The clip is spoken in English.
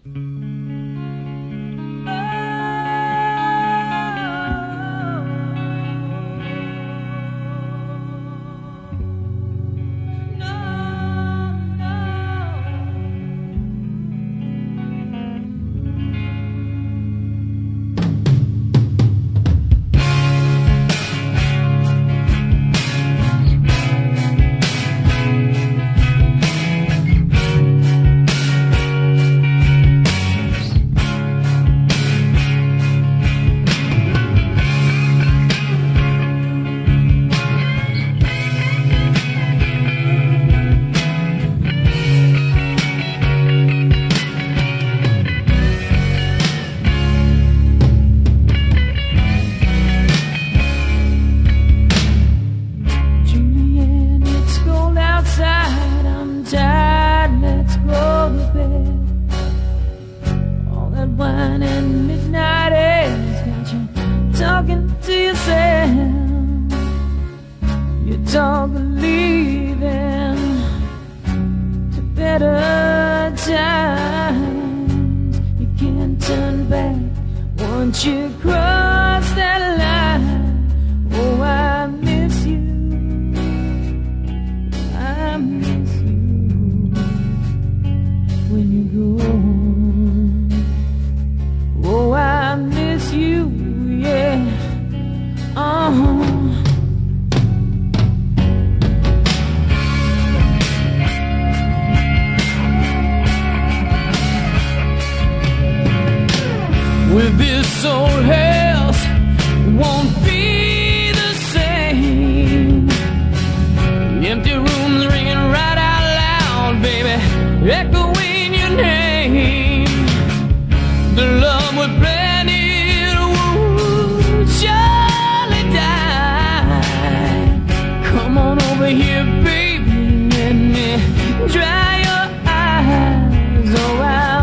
Wine and midnight air's got you talking to yourself. You talk of leaving to better times. You can't turn back once you cross that line. Oh, I miss you, I miss you when you go. Oh, I miss you, yeah. With this old house won't be the same. Empty rooms ringing right out loud, baby, echoing your name. The love we planned it would surely die. Come on over here, baby, let me dry your eyes. Oh,